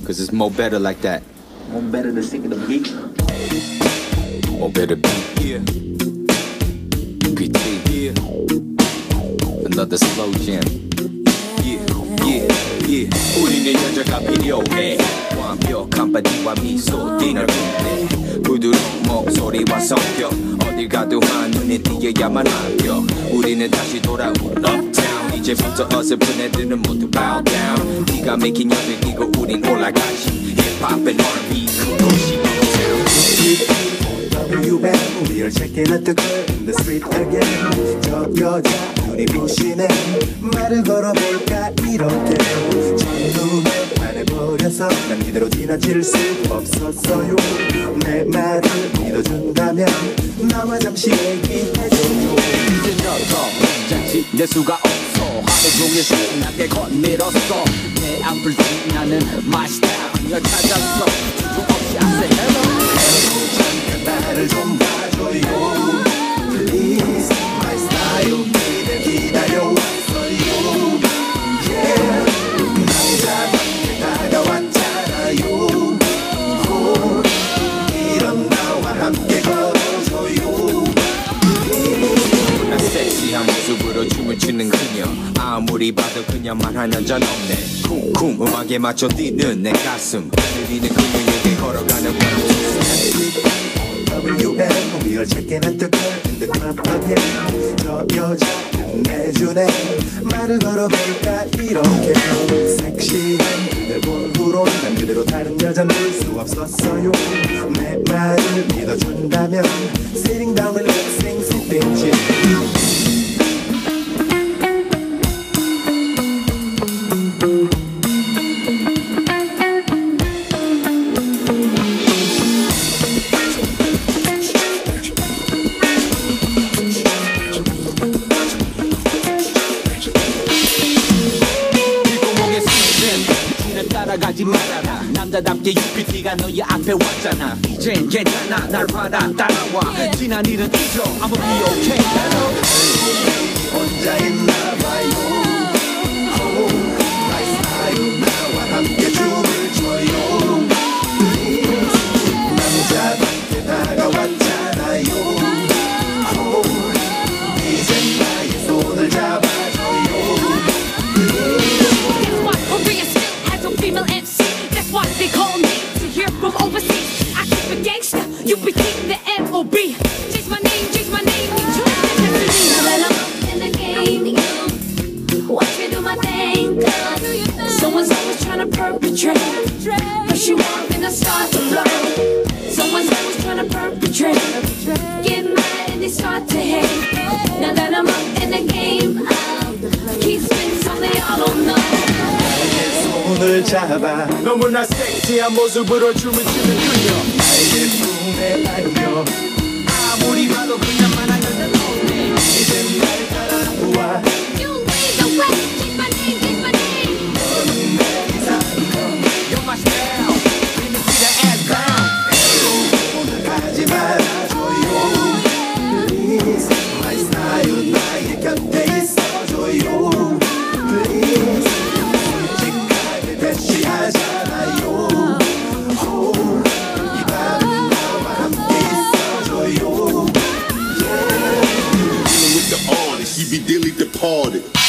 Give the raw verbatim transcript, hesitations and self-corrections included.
Cause it's more better like that. More better than sticking the beat. More better beat. Yeah. P T. Yeah. Another slow jam. Yeah, yeah, yeah. 우리는 여자가 필요해. 완벽한 바디와 미소 띠를 빛내. 부드러운 목소리와 성격. 어딜 가도 한눈에 띄어야만 합격. 우리는 다시 돌아온 uptown. 이제부터 어설픈 애들은 모두 bow down. 네가 맥힌 여백이고 우린 올라가지. 힙합 and R and B 도시 uptown. W M we are checking out the girl in the street again. 저 여자 눈이 부시네. 말을 걸어볼까 이렇게. 첫눈에 반해버려서 난 이대로 지나칠 수 없었어요. 내 말을 믿어준다면 나와 잠시 얘기해줘요. 이제 너더 잠시 낼 수가 없어. 하루 종일 신나게 건밀었어. 내 앞을 지나는 my style. 널 찾았어. 좀 없이 I say hello. 나를 좀 봐줘요. Please my style 니들 기다려왔어요. Yeah 남자답게 다가왔잖아요. 오, 이런 나와 함께 걸어줘요. 나 섹시한 모습으로 춤을 추는 그녀. 아무리 봐도 그녀만 한 여자 없네. 쿵쿵 음악에 맞춰 뛰는 내 가슴. 느리는 그녀에게 걸어가는 W M we are checking out the girl in the club again. 저 여자 끝내주네. 말을 걸어볼까 이렇게. 섹시한 그대 본 후로 난 그대로 다른 여자 볼 수 없었어요. 내 말을 믿어준다면 Sitting down relaxing sipping gin. 따라가지 말아라. 남자답게 유피티가 너의 앞에 왔잖아. 이젠 괜찮아. 날 받아 따라와. 지난 일은 잊어. I'ma be okay. 혼자 있나봐요. Oh, my style 나와 함께 춤을 춰요. 남자답게 다가왔잖아요. Oh, 이젠 나의 손을 잡아줘요. Female M C, that's why they call me to hear from overseas. I keep it gangsta, you be keeping the M O B. Change my name, change my name, you change my destiny. Now that I'm up in the game, you watch me do my thing. Cause someone's always trying to perpetrate. Push you off and I start to blow. Someone's always trying to perpetrate. Get mad and they start to hate. Now that I'm up in the game, I keep spinning something y'all don't know. 손을 잡아 너무나 섹시한 모습으로 춤을 추는 그녀. 나에게 품에 안겨. 아무리 봐도 그냥만 한 여자 없네. 이젠 날 따라와. You lead the way, keep my name, keep my name. 너는 내 이상형. You're my style. Let me see that ass down. 오늘 가지 말아줘요. Please my style 나의 곁에 있어줘요. Please 솔직하게 대시하잖아요. Oh, 이 밤은 나와 함께 있어줘요. With the artist, he be dearly departed.